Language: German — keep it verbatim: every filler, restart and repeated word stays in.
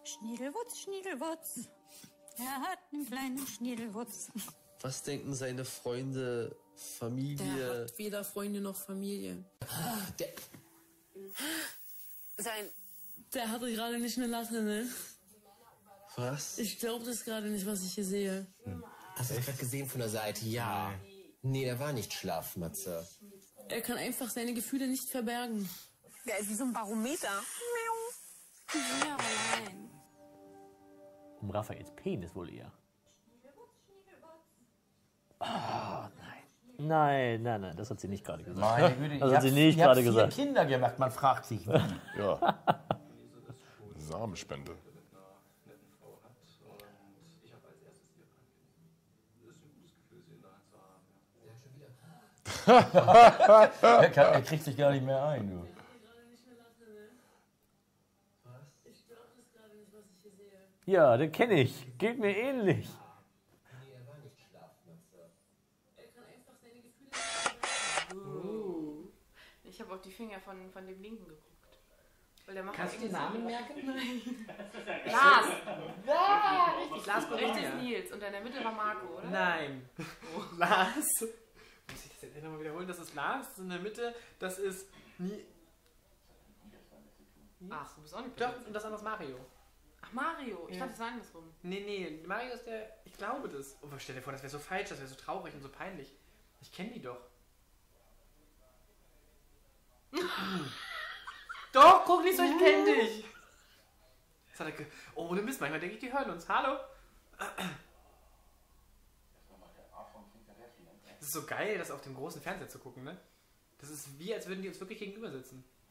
Schniedelwutz, Schniedelwutz. Er hat einen kleinen Schniedelwutz. Was denken seine Freunde, Familie? Der hat weder Freunde noch Familie. Der... Sein... Der hatte gerade nicht eine Latte, ne? Was? Ich glaube das gerade nicht, was ich hier sehe. Hm. Hast du das gerade gesehen von der Seite? Ja. Nee, der war nicht Schlafmatze. Er kann einfach seine Gefühle nicht verbergen. Der ist wie so ein Barometer. Ja, allein. Um Raphaels Penis wohl eher. Oh, nein. Nein, nein, nein, das hat sie nicht gerade gesagt. Meine Güte, das hat sie nicht gerade gesagt. Kinder gemacht, man fragt sich, wie. Ja. Samenspende. er, kann, er kriegt sich gar nicht mehr ein, du. Ja, den kenne ich. Geht mir ähnlich. Uh. Ich habe auf die Finger von, von dem Linken geguckt. Weil der macht. Kannst du den Namen merken? Nein. Lars! Ja, richtig. Lars Rechts ist Nils und in der Mitte war Marco, oder? Nein. Oh. Lars. Muss ich das jetzt nochmal wiederholen? Das ist Lars, das ist in der Mitte, das ist Nie. Ach, du bist auch nicht. Doch, und das andere ist Mario. Ach, Mario. Ich ja. dachte, das war andersrum. Nee, nee, Mario ist der. Ich glaube das. Oh, stell dir vor, das wäre so falsch, das wäre so traurig und so peinlich. Ich kenne die doch. Doch, guck nicht so, ich kenne dich. Das hat er ge oh, ohne Mist, manchmal denke ich, die hören uns. Hallo? Das ist so geil, das auf dem großen Fernseher zu gucken, ne? Das ist wie, als würden die uns wirklich gegenüber sitzen.